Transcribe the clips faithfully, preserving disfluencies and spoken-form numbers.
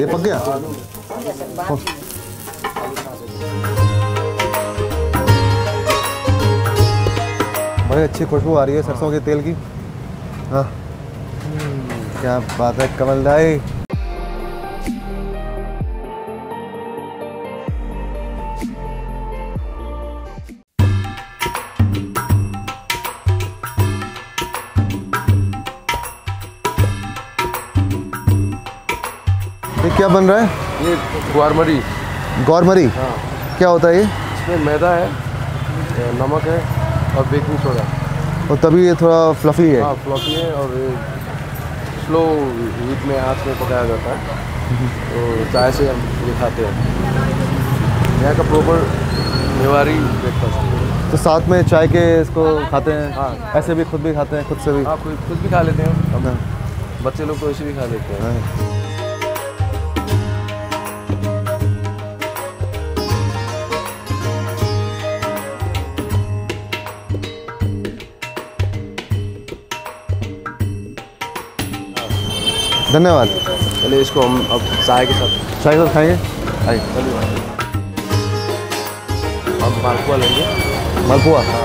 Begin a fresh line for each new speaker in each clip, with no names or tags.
ये पक गया? बड़ी अच्छी खुशबू आ रही है सरसों के तेल की। हाँ क्या बात है कमल भाई। ये क्या बन रहा है?
ये ग्वारमरी।
ग्वारमरी?
हाँ।
क्या होता है ये?
इसमें मैदा है, नमक है और बेकिंग सोडा।
और तभी ये थोड़ा फ्लफी है।
हाँ फ्लफी है और स्लो हीट में आँच में पकाया जाता है। तो चाय से हम ये खाते हैं। यहाँ का प्रॉपर नेवारी ब्रेकफास्ट।
तो साथ में चाय के इसको खाते हैं?
हाँ।
ऐसे भी खुद भी खाते हैं? खुद से भी?
हाँ खुद खुद भी खा लेते हैं हम। बच्चे लोग तो ऐसे भी खा लेते हैं।
धन्यवाद।
चलिए इसको हम अब चाय के साथ
चाय के साथ खाएंगे। आइए
हम मालपुआ लेंगे।
मालपुआ?
हाँ।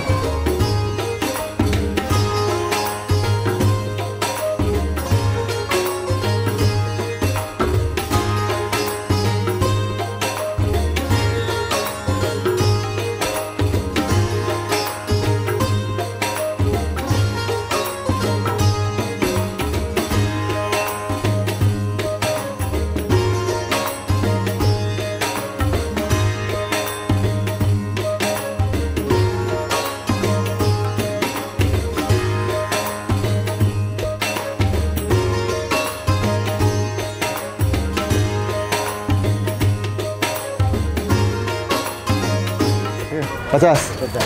पचास।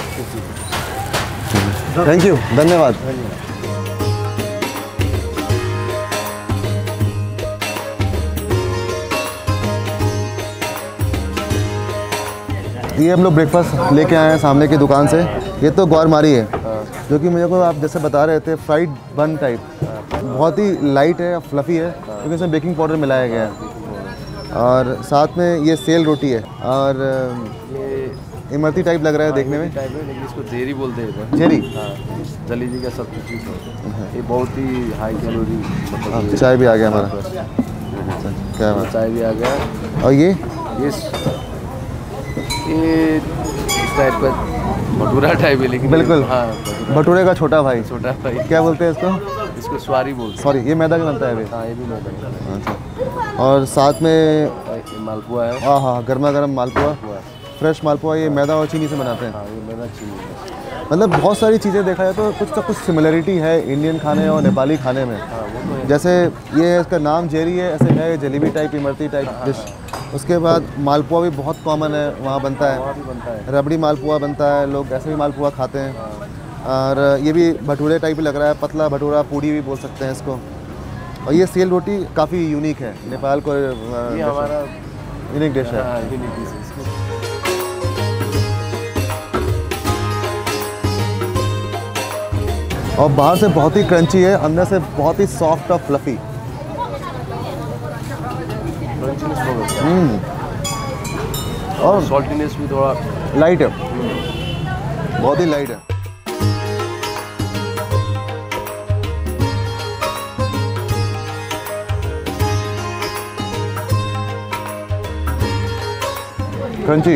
थैंक यू, धन्यवाद। ये हम लोग ब्रेकफास्ट लेके आए हैं सामने की दुकान से। ये तो ग्वारमारी है जो कि मुझे को आप जैसे बता रहे थे फ्राइड बन टाइप, बहुत ही लाइट है, फ्लफ़ी है क्योंकि इसमें बेकिंग पाउडर मिलाया गया है। और साथ में ये सेल रोटी है और इमरती टाइप लग रहा है देखने में।
टाइप है लेकिन इसको जेरी बोलते हैं।
जेरी?
हाँ, जलेबी का सब्स्टिट्यूट है। ये बहुत ही हाई कैलोरी मतलब।
चाय भी आ गया हमारा। क्या बात,
चाय भी आ गया।
और ये
ये ये इस टाइप का भटूरा टाइप है लेकिन
बिल्कुल।
हाँ
भटूरे का छोटा भाई।
छोटा भाई
क्या बोलते हैं इसको?
इसको स्वारी बोलते हैं।
सॉरी, ये मैदा का बनता है अभी?
हाँ ये भी मैदा का।
अच्छा। और साथ में
मालपुआ है।
हाँ हाँ, गर्मा गर्म मालपुआ, फ्रेश मालपुआ। ये मैदा और चीनी से बनाते हैं?
हाँ ये मैदा चीनी।
मतलब बहुत सारी चीज़ें देखा जाए तो कुछ तो कुछ सिमिलरिटी है इंडियन खाने और नेपाली खाने में।
हाँ वो तो है।
जैसे ये इसका नाम जेरी है, ऐसे है jalebi type, imarti type dish. उसके बाद मालपुआ भी बहुत कॉमन है, वहाँ बनता है,
बनता है।
रबड़ी मालपुआ बनता है, लोग ऐसे भी मालपुआ खाते हैं। और ये भी भटूरे टाइप ही लग रहा है, पतला भटूरा, पूड़ी भी बोल सकते हैं इसको। और ये सेल रोटी काफ़ी यूनिक है, नेपाल को
ये हमारा
यूनिक डिश है।
हाँ, यूनिक डिश है।
और बाहर से बहुत ही क्रंची है, अंदर से बहुत ही सॉफ्ट और फ्लफी। हम्म और
सॉल्टीनेस भी थोड़ा
लाइट है, बहुत ही लाइट है। Crunchy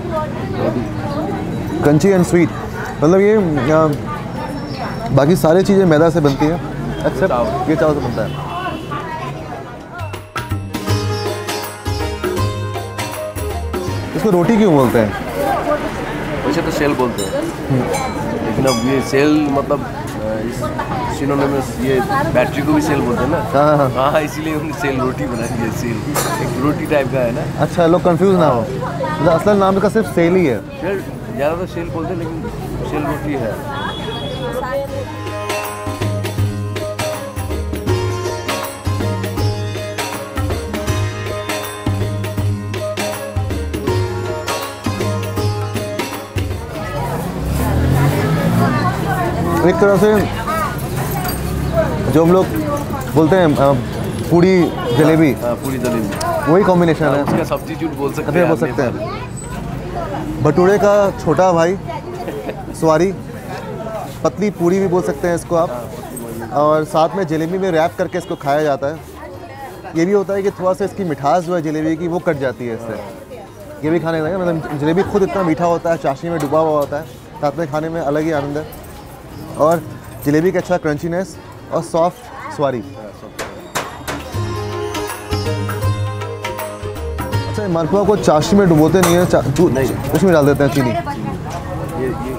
crunchy and sweet. मतलब ये आ, बाकी सारी चीज़ें मैदा से बनती हैं एक्सेप्ट ये चावल से बनता है। इसको रोटी क्यों बोलते हैं?
वैसे तो सेल बोलते हैं लेकिन अब ये सेल मतलब इस सिनोनिमस ये बैटरी को भी सेल बोलते हैं ना।
हाँ हाँ
हाँ इसीलिए उन्होंने सेल रोटी बनाई है। सेल एक रोटी टाइप का है ना। अच्छा,
लोग कंफ्यूज ना हो, मतलब असल नाम इसका सिर्फ सेल ही है।
सेल ज़्यादातर सेल बोलते हैं लेकिन सेल रोटी है।
एक तरह से जो हम लोग बोलते हैं पूड़ी जलेबी,
हाँ पूड़ी जलेबी
वही कॉम्बिनेशन है।
उसका सब्स्टिट्यूट बोल सकते
हैं, बोल सकते हैं। भटूरे का छोटा भाई स्वारी, पतली पूड़ी भी बोल सकते हैं इसको आप। और साथ में जलेबी में रैप करके इसको खाया जाता है। ये भी होता है कि थोड़ा सा इसकी मिठास जो है जलेबी की वो कट जाती है इससे। ये भी खाने का मतलब जलेबी खुद इतना मीठा होता है, चाशनी में डूबा हुआ होता है, साथ में खाने में अलग ही आनंद है। और जलेबी का अच्छा क्रंचीनेस और सॉफ्ट स्वारी। अच्छा, मालपुआ को चाशनी में डुबोते नहीं है, उसमें डाल देते हैं चीनी।
ये ये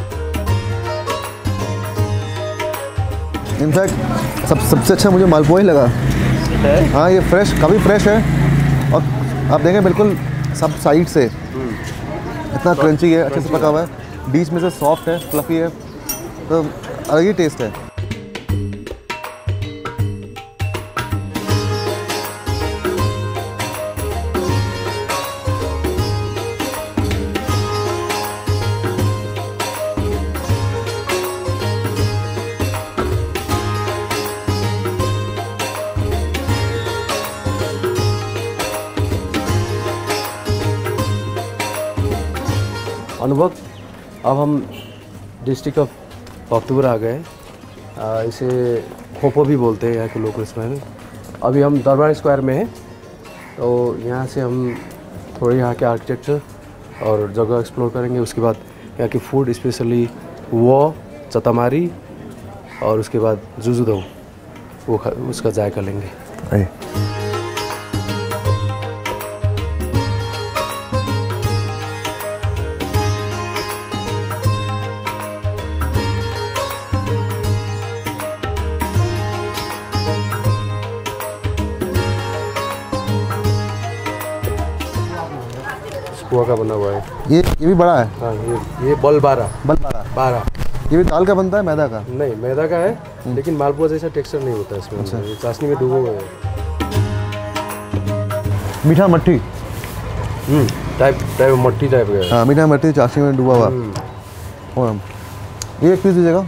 इनफैक्ट सब सबसे अच्छा मुझे मालपुआ ही लगा। हाँ, ये फ्रेश, काफ़ी फ्रेश है। और आप देखें बिल्कुल सब साइड से इतना क्रंची है, अच्छे से पका हुआ है, बीच में से सॉफ्ट है, फ्लफी है, तो अलग ही टेस्ट है।
अनुभव, अब हम डिस्ट्रिक्ट ऑफ भक्तपुर आ गए। आ, इसे खोपो भी बोलते हैं यहाँ के लोग इसमें। अभी हम दरबार स्क्वायर में हैं, तो यहाँ से हम थोड़े यहाँ के आर्किटेक्चर और जगह एक्सप्लोर करेंगे। उसके बाद यहाँ की फूड, स्पेशली वो चतमारी, और उसके बाद जुजू धाउ, वो उसका जायका लेंगे। कुआ का बना हुआ है
ये ये भी बड़ा है।
हाँ, ये ये बल बारा
बल बारा
बारा
ये भी दाल का बनता है, मैदा का?
नहीं, मैदा का है, लेकिन मालपुआ जैसा टेक्सचर नहीं होता इसमें। अच्छा। ये चाशनी में डूबो हुए हैं।
मीठा मट्ठी
हम्म टाइप टाइप मट्ठी टाइप का है।
हाँ, मीठा मट्ठी चाशनी में डूबा हुआ। और ये एक पीस दीजिएगा।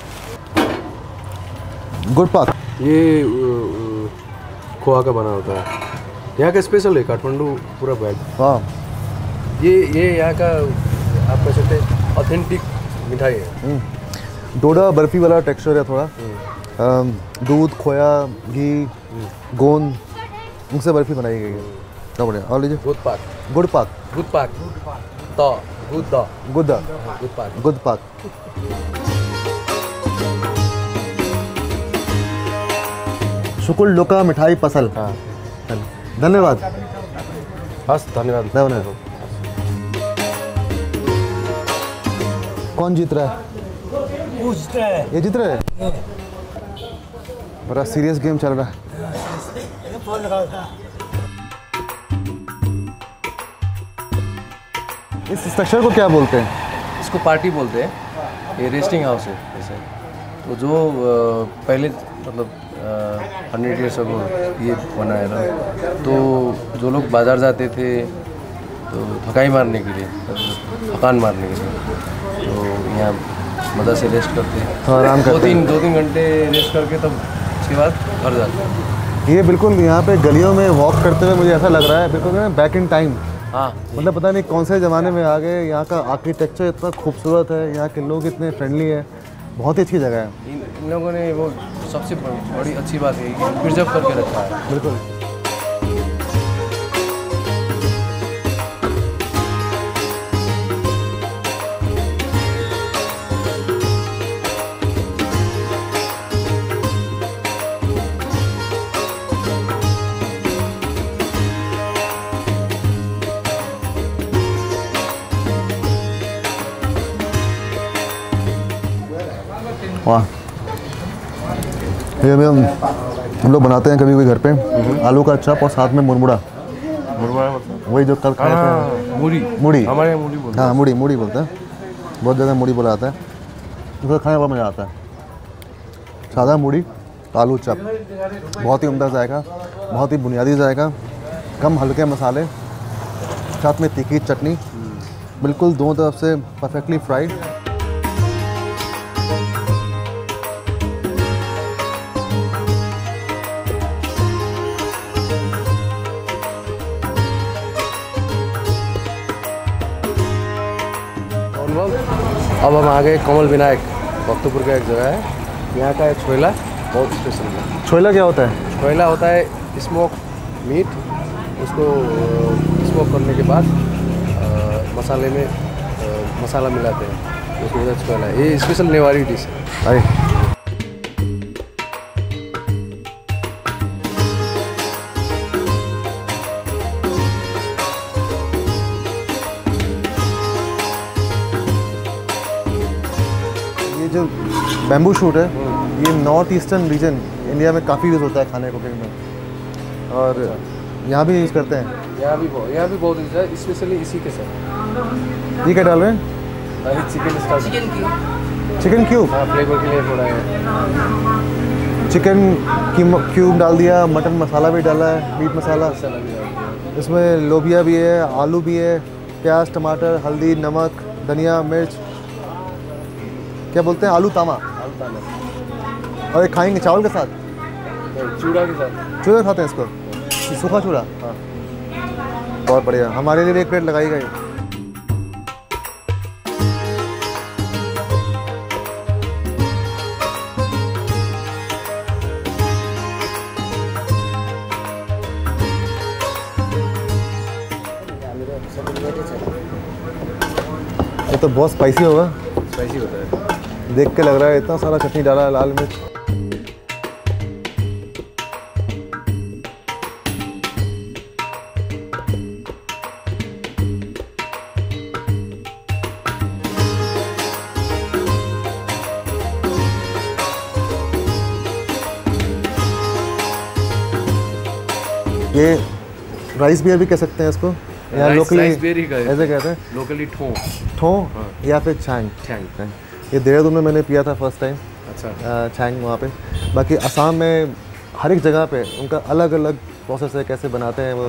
गुड़ पाक,
ये खोआ का बना होता है, यहाँ का स्पेशल है, काठमांडू पूरा बैग।
हाँ,
ये ये यहाँ का आप कह सकते हैं ऑथेंटिक मिठाई है।
डोडा बर्फी वाला टेक्सचर है थोड़ा। दूध, खोया, घी, गोंद, उनसे बर्फी बनाई गई है। क्या बढ़िया। और लीजिए
गुड़ पाक।
गुड़ पाक
गुड़ पाक तो गुड़ दा
गुद्दा
गुड़ पाक
गुड़ पाक। शुकुल लोका मिठाई पसल।
हाँ,
धन्यवाद।
बस धन्यवाद।
धन्यवाद। कौन जीत रहा है?
पूछता है।
ये जीत रहे हैं? बड़ा सीरियस गेम चल रहा है। इस स्ट्रक्चर को क्या बोलते हैं?
इसको पार्टी बोलते हैं। ये रेस्टिंग हाउस है जैसे। तो जो आ, पहले मतलब हंड्रेड ईयर्स अगो ये बनाया था, तो जो लोग बाज़ार जाते थे तो थकाई मारने के लिए, थकान मारने के लिए, तो यहाँ मज़ा से रेस्ट करते हैं।
हाँ, आराम करते
दो तीन दो तीन घंटे रेस्ट करके तब उसके बाद घर जाते हैं।
ये बिल्कुल यहाँ पे गलियों में वॉक करते हुए मुझे ऐसा लग रहा है बिल्कुल बैक इन टाइम।
हाँ,
मतलब पता नहीं कौन से ज़माने में आ गए। यहाँ का आर्किटेक्चर इतना खूबसूरत है, यहाँ के लोग इतने फ्रेंडली है, बहुत ही अच्छी जगह है।
इन, इन लोगों ने वो सबसे बड़ी अच्छी बात है कि प्रिजर्व करके रखा है।
बिल्कुल। वाह, ये हम हम लोग बनाते हैं कभी कभी घर पे, आलू का चप और साथ में मुरमुरा।
मुरमुरा मतलब
वही जो कल खाए थे।
मूढ़ी
मूढ़ी
हमारे यहाँ मूढ़ी बोलते हैं।
हाँ, मूढ़ी मूढ़ी बोलते हैं, बहुत जगह मूढ़ी बोला जाता है। उसको खाने में मज़ा आता है। सादा मूढ़ी, आलू चप, बहुत ही उम्दा जायका, बहुत ही बुनियादी जायका, कम हल्के मसाले, साथ में तीखी चटनी, बिल्कुल दोनों तरफ से परफेक्टली फ्राइड।
अब हम आ गए कमल विनायक, भक्तपुर का एक जगह है। यहाँ का छोइला बहुत स्पेशल है।
छोइला क्या होता है?
छोइला होता है स्मोक मीट, उसको स्मोक करने के बाद आ, मसाले में आ, मसाला मिलाते हैं, उसको बोलते हैं छोइला। ये स्पेशल नेवारी डिश है।
अरे ये जो बैम्बू शूट है ये नॉर्थ ईस्टर्न रीजन इंडिया में काफ़ी यूज़ होता है खाने कुकिंग में, और यहाँ भी यूज़ करते हैं।
यहाँ भी बहुत यहाँ भी बहुत यूज है, स्पेशली इसी के साथ।
ये क्या डाल रहे हैं?
Chicken starch,
chicken cube.
हाँ, फ्लेवर के लिए थोड़ा है।
चिकन क्यूब डाल दिया, मटन मसाला भी डाला है, मीट मसाला।
मसाला भी डालते हैं।
इसमें लोबिया भी है, आलू भी है, प्याज, टमाटर, हल्दी, नमक, धनिया, मिर्च। क्या बोलते हैं? आलू तामा।
आलू तामा।
और ये खाएंगे चावल के साथ?
चूड़ा के साथ।
चूड़ा खाते हैं इसको? सूखा चूड़ा।
हाँ,
बहुत बढ़िया। हमारे लिए भी एक प्लेट लगाई गई। ये तो बहुत स्पाइसी होगा।
स्पाइसी होता है।
देख के लग रहा है इतना सारा चटनी डाला है, लाल मिर्च। ये राइस बियर भी कह सकते हैं इसको, यहाँ लोकली ऐसे कहते हैं।
लोकली ठो
ठो या फिर छांग।
छांग।
ये देहरादून में मैंने पिया था फर्स्ट टाइम।
अच्छा।
छांग वहाँ पे। बाकी असम में हर एक जगह पे उनका अलग अलग प्रोसेस है, कैसे बनाते हैं वो।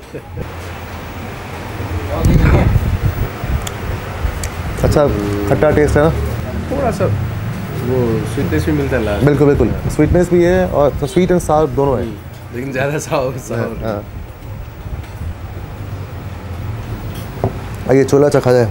अच्छा खट्टा टेस्ट है ना,
थोड़ा सा वो स्वीटनेस भी मिलता है लास्ट।
बिल्कुल बिल्कुल, स्वीटनेस भी है और स्वीट एंड सावर दोनों है,
लेकिन ज़्यादा सावर सावर।
हाँ। आइए छोला चखा जाए।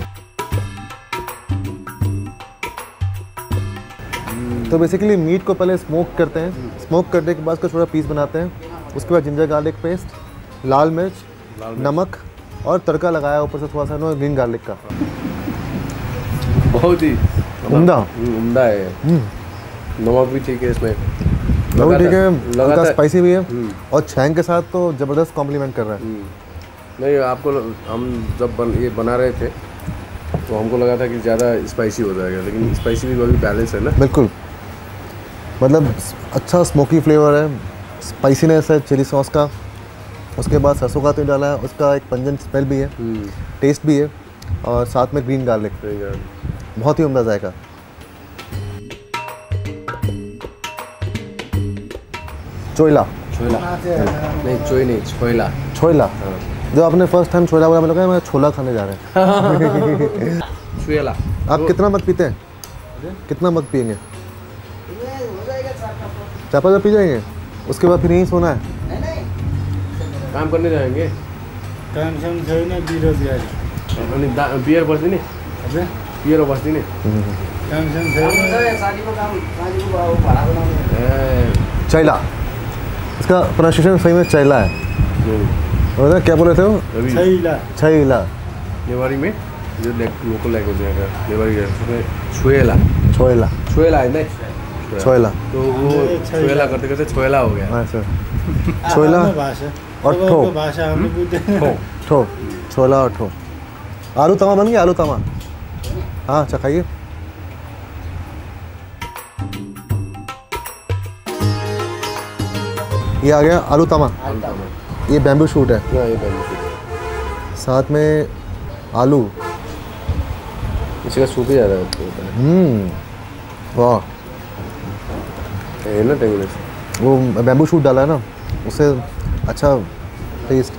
तो बेसिकली मीट को पहले स्मोक करते हैं, स्मोक करने के बाद उसका छोटा पीस बनाते हैं। उसके बाद जिंजर गार्लिक पेस्ट, लाल मिर्च, नमक और तड़का लगाया ऊपर से थोड़ा सा नो ग्रीन गार्लिक का।
बहुत ही
उम्दा
उम्दा है। नमक भी ठीक है इसमें,
नमक ठीक है, हल्का स्पाइसी भी है और छांग के साथ तो ज़बरदस्त कॉम्प्लीमेंट कर रहा है।
नहीं, आपको हम जब बन ये बना रहे थे तो हमको लगा था कि ज़्यादा स्पाइसी हो जाएगा, लेकिन स्पाइसी भी अभी बैलेंस है ना।
बिल्कुल, मतलब अच्छा स्मोकी फ्लेवर है, स्पाइसीनेस है चिली सॉस का। उसके बाद सरसों का तेल डाला है, उसका एक पंजेंट स्मेल भी है, टेस्ट भी है, और साथ में ग्रीन गार्लिक, बहुत ही उम्दा जायका। चोइला
छोइला नहीं, चोई नहीं, छोइला।
छोइला। जो आपने फर्स्ट टाइम छोइला बोला, मैंने कहा मैं छोला खाने जा रहे हैं।
छोइला।
आप कितना मग पीते हैं? कितना मग पियेंगे? चार पाँच पी जाएंगे, उसके बाद फिर यहीं सोना है?
काम करने जाएंगे।
टेंशन छैन बेरोजगारी।
अनि बियर बस्दिने?
हजुर
बियर बस्दिने?
टेंशन छैन।
ए
चैला, इसका प्रोनाउंसिएशन सही में चैला है। और क्या बोले थे वो?
छैला।
छैला।
नेवारी में जो लोकल लैंग्वेज है नेवारी है, उसमें छोएला।
छोएला।
छोएला है नहीं?
छोएला।
तो वो छोएला करते करते छोएला हो गया।
अच्छा। छोएला और ठो।
भाषा हमने पूछे।
ठो ठो छोला और ठो। आलू तमा बन गया? आलू तमा, हाँ चखाइए। ये आ गया आलू तमा। ये बैम्बू शूट है,
ये बैम्बू शूट,
साथ में आलू।
इसका सूप ही ज़्यादा होता है।
हम्म, वाह।
है ना टेंगनेस,
वो बैम्बू शूट डाला है ना, उससे अच्छा टेस्ट।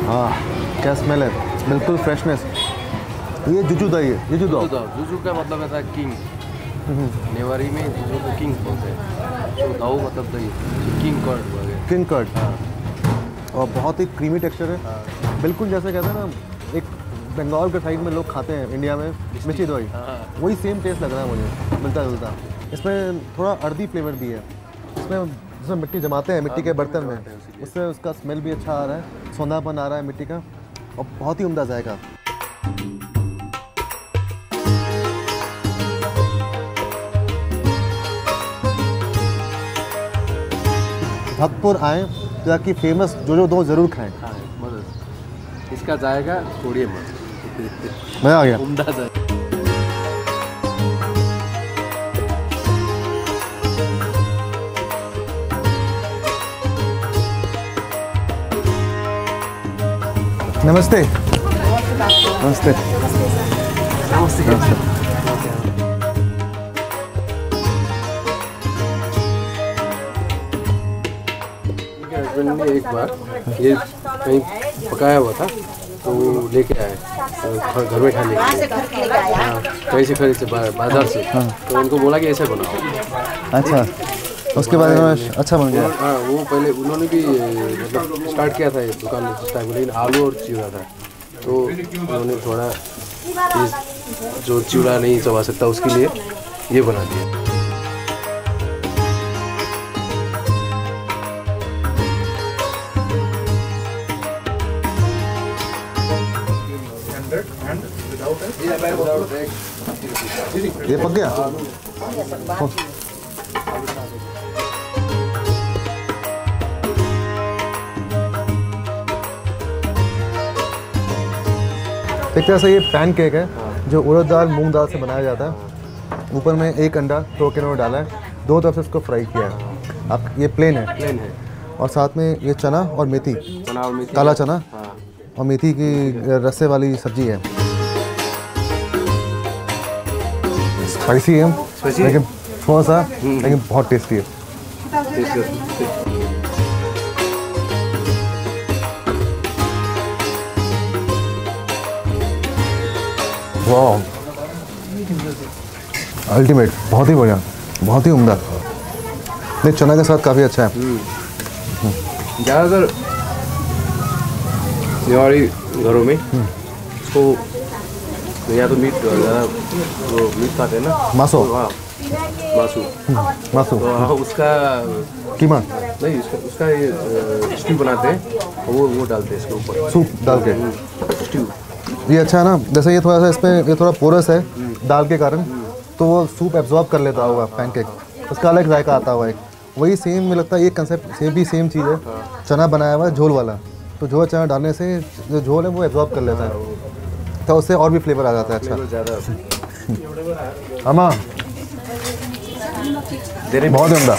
हाँ क्या स्मेल है, बिल्कुल फ्रेशनेस। ये जुजू दही है, जुजू दाओ।
जुजू का मतलब है किंग, नेवारी में जुजू को किंग बोलते हैं, तो दाओ मतलब दही, किंग कर्ड बोलते हैं।
King curd. और बहुत ही क्रीमी टेक्सचर है, बिल्कुल जैसे कहते हैं ना एक बंगाल के साइड में लोग खाते हैं इंडिया में मिर्ची दही, वही सेम टेस्ट लग रहा है मुझे, मिलता जुलता। इसमें थोड़ा अर्दी फ्लेवर भी है, इसमें जिसमें मिट्टी जमाते हैं मिट्टी के बर्तन में, उससे उसका स्मेल भी अच्छा आ रहा है, सौंधापन आ रहा है मिट्टी का, और बहुत ही उम्दा जायका। भक्तपुर आएँ तो आपकी फेमस जोजो दो ज़रूर खाएँ।
हाँ, इसका जाएगा थोड़ी मत
मज़ा आ गया।
उम्दा जाएगा।
नमस्ते। नमस्ते। नमस्ते।
हस्बैंड ने एक बार ये कहीं पकाया हुआ था तो लेके आए घर में खाने के लिए, हाँ, कहीं से खरीद से बाजार से, तो उनको बोला कि ऐसे बनाओ।
अच्छा, उसके बाद उन्होंने अच्छा बन गया।
हाँ, वो पहले उन्होंने भी मतलब स्टार्ट किया था ये दुकान में उस टाइम, लेकिन आलू और चिड़ा था, तो उन्होंने थोड़ा जो चिड़ा नहीं चबा सकता उसके लिए ये बना दिया।
ये पक गया। एक तरह से ये पैन केक है जो उड़द दाल मूंग दाल से बनाया जाता है। ऊपर में एक अंडा तोड़ के उन्होंने डाला है, दो तरफ से इसको फ्राई किया है। आप ये प्लेन है,
प्लेन है,
और साथ में ये चना और मेथी,
चना और मेथी,
काला चना,
हाँ,
और मेथी की रस्से वाली सब्जी है। स्पाइसी है लेकिन थोड़ा सा, लेकिन बहुत टेस्टी है। वाह, अल्टीमेट, बहुत ही बढ़िया, बहुत ही उम्दा। नहीं, चना के साथ काफ़ी अच्छा है।
ज़्यादातर न्यूवारी घरों में इसको या तो मीट ज़्यादा वो मीट खाते हैं ना,
मासो,
तो हाँ मासू,
मासू,
तो हाँ उसका
कीमा
नहीं, उसका उसका ये स्ट्यू बनाते हैं, वो वो डालते हैं इसके ऊपर,
सूप डाल के
स्ट्यू।
ये अच्छा है ना, जैसे ये थोड़ा सा इसमें ये थोड़ा पोरस है दाल के कारण, तो वो सूप एब्जॉर्ब कर लेता होगा पैनकेक, उसका अलग जायका आता हुआ। एक वही सेम मुझे लगता है ये कंसेप्ट सेम भी सेम चीज़ है। चना बनाया हुआ है झोल वाला, तो झोल चना डालने से जो झोल है वो एब्जॉर्ब कर लेता है, तो उससे और भी फ्लेवर आ जाता है। अच्छा
ज़्यादा
अमा बहुत उम्दा।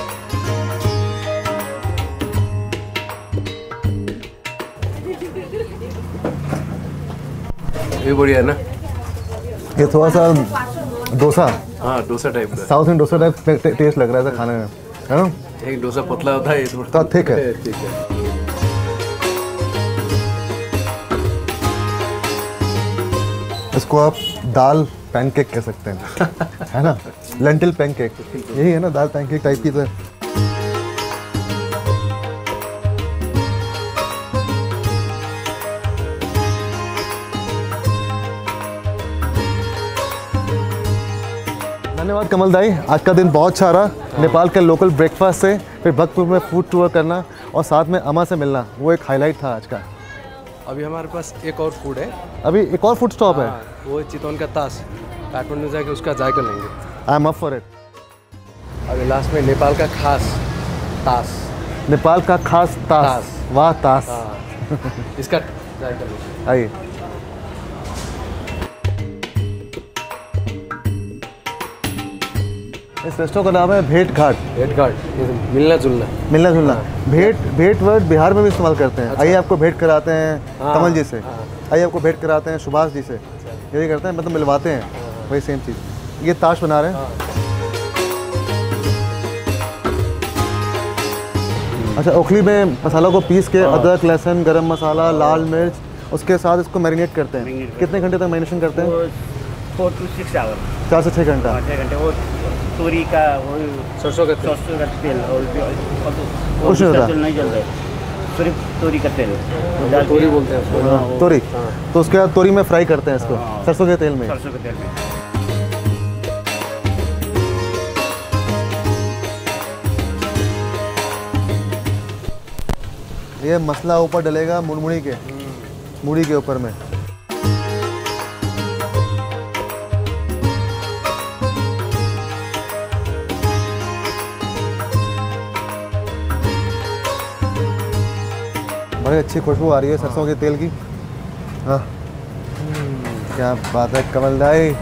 ये बढ़िया है ना,
ये थोड़ा सा डोसा,
हाँ डोसा टाइप का,
South Indian dosa type taste लग रहा है खाने में, है ना?
एक डोसा पतला होता है, ये थोड़ा
थिक है।
ठीक है।
इसको आप दाल पैनकेक कह सकते हैं, है ना? लेंटिल पैनकेक, यही है ना, दाल पैनकेक टाइप की। तो धन्यवाद कमल दाई, आज का दिन बहुत अच्छा रहा। नेपाल के लोकल ब्रेकफास्ट से फिर भक्तपुर में फूड टूर करना और साथ में अमा से मिलना, वो एक हाईलाइट था आज का।
अभी हमारे पास एक और फूड है,
अभी एक और फूड स्टॉप है,
हाँ, वो चितौन का तास, काठमांडू जाके उसका जायका लेंगे।
I am up for it.
अभी लास्ट में नेपाल का खास तास,
नेपाल का खास तास,
तास।
वाह तास,
हाँ, इसका जायका लेंगे।
आइए। इस रेस्टोरेंट का नाम है भेंट घाट।
भेंट घाट, मिलना जुलना,
मिलना जुलना। भेंट भेंट वर्ड बिहार में भी इस्तेमाल करते हैं। आइए आपको भेंट कराते हैं
हाँ,
कमल जी से,
हाँ।
आइए आपको भेंट कराते हैं सुभाष जी से, यही करते हैं, मतलब मिलवाते हैं, वही सेम चीज़। ये ताश बना रहे हैं। अच्छा, ओखली में मसाला को पीस के अदरक, लहसुन, गरम मसाला, लाल मिर्च, उसके साथ इसको मैरिनेट करते हैं। कितने घंटे तक मैरिनेशन करते हैं?
फोर टू सिक्स आवर,
चार से छः घंटा।
छः घंटे। वो तोरी का वो
सरसों का तेल,
सरसों का तेल और
कुछ नहीं होता,
तेल नहीं चलता है, सिर्फ तोरी का तेल।
तोरी बोलते हैं उसको।
हाँ, तोरी। तो उसके बाद तोरी में फ्राई करते हैं इसको सरसों के तेल में।
सरसों के तेल में।
ये मसाला ऊपर डलेगा मुड़मुड़ी के, मुड़ी के ऊपर में। बड़ी अच्छी खुशबू आ रही है सरसों के तेल की। हाँ, क्या बात है कमल भाई।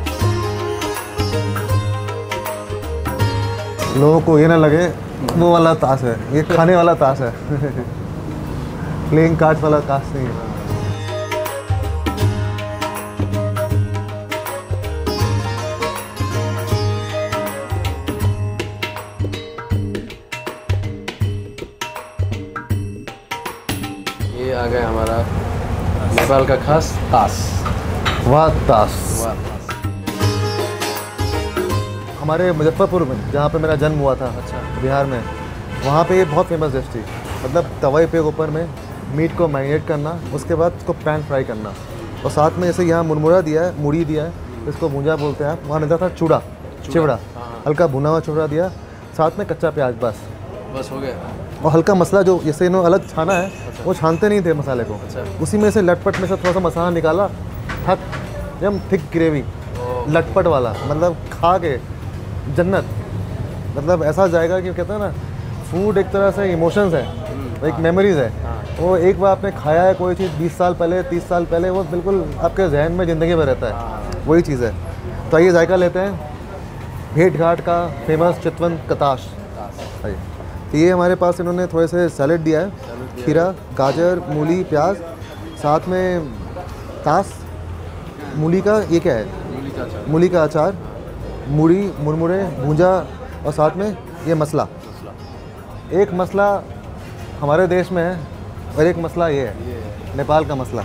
लोगों को ये ना लगे वो वाला ताश है, ये खाने वाला ताश है। प्लेइंग कार्ड्स वाला ताश नहीं है।
ये आ गया हमारा नेपाल का खास तास।
वाह ताश।
वाह तास।
हमारे मुजफ्फरपुर में जहाँ पे मेरा जन्म हुआ था, अच्छा, बिहार में, वहाँ पे ये बहुत फेमस डिश थी। मतलब तवे पे ऊपर में मीट को मैरिनेट करना, उसके बाद उसको पैन फ्राई करना, और साथ में जैसे यहाँ मुरमुरा दिया है, मुड़ी दिया है, इसको भूंजा बोलते हैं आप, वहाँ मिलता था चूड़ा, चिवड़ा, हल्का भुना हुआ चिवड़ा दिया, साथ में कच्चा प्याज, बस
बस हो गया।
और हल्का मसाला जो जैसे इन्होंने अलग छाना है, वो छानते नहीं थे मसाले को, उसी में से लटपट में से थोड़ा सा मसाला निकाला, थक एकदम थिक ग्रेवी, लटपट वाला, मतलब खा के जन्नत। मतलब ऐसा जाएगा कि कहते हैं ना, फूड एक तरह से इमोशंस है, एक मेमोरीज है। वो एक बार आपने खाया है कोई चीज़ बीस साल पहले, तीस साल पहले, वो बिल्कुल आपके जहन में ज़िंदगी भर रहता है, वही चीज़ है। तो आइए जायका लेते हैं भेंट घाट का फेमस चितवन कताश। आइए, तो ये हमारे पास इन्होंने थोड़े से सैलेड दिया है, खीरा, गाजर, मूली, प्याज, साथ में तास, मूली का ये क्या है, मूली का अचार, मूड़ी, मुरमुरे, भूंजा, और साथ में ये मसला। एक मसला हमारे देश में है और एक मसला ये है नेपाल का मसला।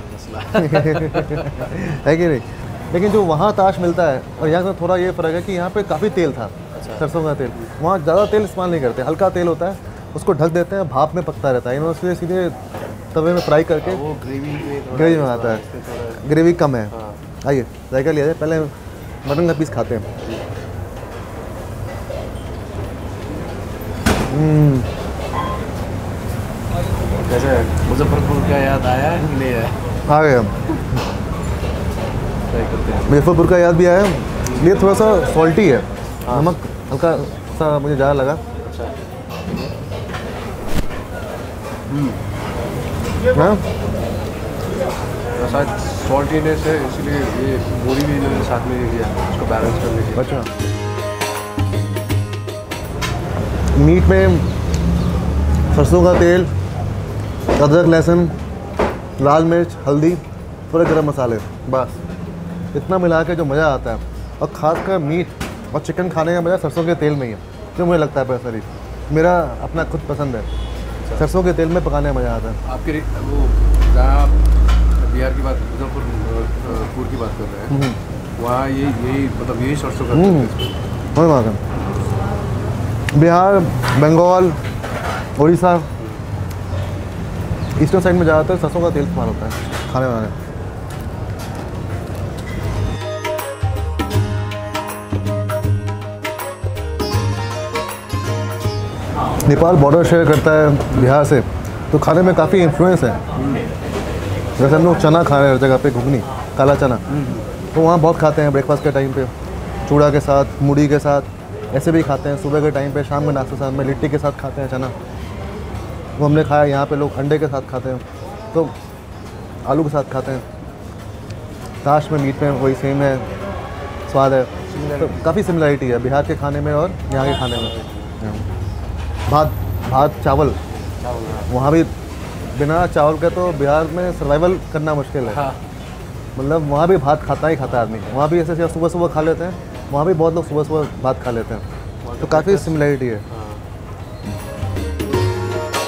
है कि नहीं? लेकिन जो वहाँ ताश मिलता है और यहाँ से थोड़ा ये फ़र्क है कि यहाँ पे काफ़ी तेल था, सरसों का तेल। वहाँ ज़्यादा तेल इस्तेमाल नहीं करते, हल्का तेल होता है, उसको ढक देते हैं, भाप में पकता रहता है। इन्होंने उसके सीधे तवे में फ्राई करके
वो ग्रेवी
ग्रेवी में आता है, ग्रेवी कम है। आइए जायका लिया जाए, पहले मटन का पीस खाते हैं।
कैसे मुजफ्फरपुर का याद आया कि नहीं आया?
आ गया,
ट्राई करते हैं।
मुजफ्फरपुर का याद भी आया। ये थोड़ा सा सॉल्टी है, नमक हल्का सा मुझे ज़्यादा लगा।
अच्छा,
हाँ,
शायद सॉल्टीनेस है, इसलिए ये मूली भी इन्होंने साथ में दिया उसको बैलेंस करने के लिए।
अच्छा, मीट में सरसों का तेल, अदरक, लहसुन, लाल मिर्च, हल्दी, थोड़े गरम मसाले, बस इतना मिला के जो मज़ा आता है। और ख़ासकर मीट और चिकन खाने का मज़ा सरसों के तेल में ही है, जो मुझे लगता है पर्सनली, मेरा अपना खुद पसंद है। सरसों के तेल में पकाने का मज़ा आता है।
आपके वो जहाँ आप बिहार की बात, मुजफ्फरपुर की बात कर रहे हैं, वहाँ ये यही मतलब यही सरसों का तेल है।
वही बात है। बिहार, बंगाल, उड़ीसा, ईस्टर्न साइड में ज़्यादातर सरसों का तेल इस्तेमाल होता है खाने बनाने। नेपाल बॉर्डर शेयर करता है बिहार से, तो खाने में काफ़ी इन्फ्लुएंस है। जैसे हम लोग चना खा रहे हैं हर जगह पे, घुगनी, काला चना, तो वहाँ बहुत खाते हैं ब्रेकफास्ट के टाइम पे, चूड़ा के साथ, मूढ़ी के साथ, ऐसे भी खाते हैं सुबह के टाइम पे, शाम में नाश्ते साथ में लिट्टी के साथ खाते हैं चना। वो हमने खाया। यहाँ पे लोग अंडे के साथ खाते हैं, तो आलू के साथ खाते हैं। ताश में, मीट में वही सेम है, स्वाद है, तो काफ़ी सिमिलरिटी है बिहार के खाने में और यहाँ के खाने में। भात भात चावल, वहाँ भी बिना चावल के तो बिहार में सर्वाइवल करना मुश्किल है।
हाँ।
मतलब वहाँ भी भात खाता ही खाता आदमी, वहाँ भी ऐसे सुबह सुबह खा लेते हैं, वहाँ भी बहुत लोग सुबह सुबह भात खा लेते हैं, तो काफ़ी सिमिलरिटी है।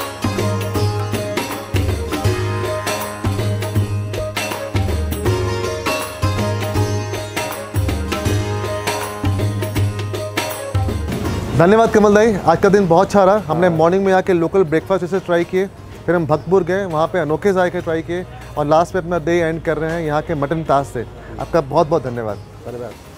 धन्यवाद कमल भाई, आज का दिन बहुत अच्छा रहा। हमने मॉर्निंग में यहाँ के लोकल ब्रेकफास्ट जैसे ट्राई किए, फिर हम भक्तपुर गए, वहाँ पे अनोखे जायके ट्राई किए और लास्ट में अपना डे एंड कर रहे हैं यहाँ के मटन तास से। आपका बहुत बहुत धन्यवाद।
धन्यवाद।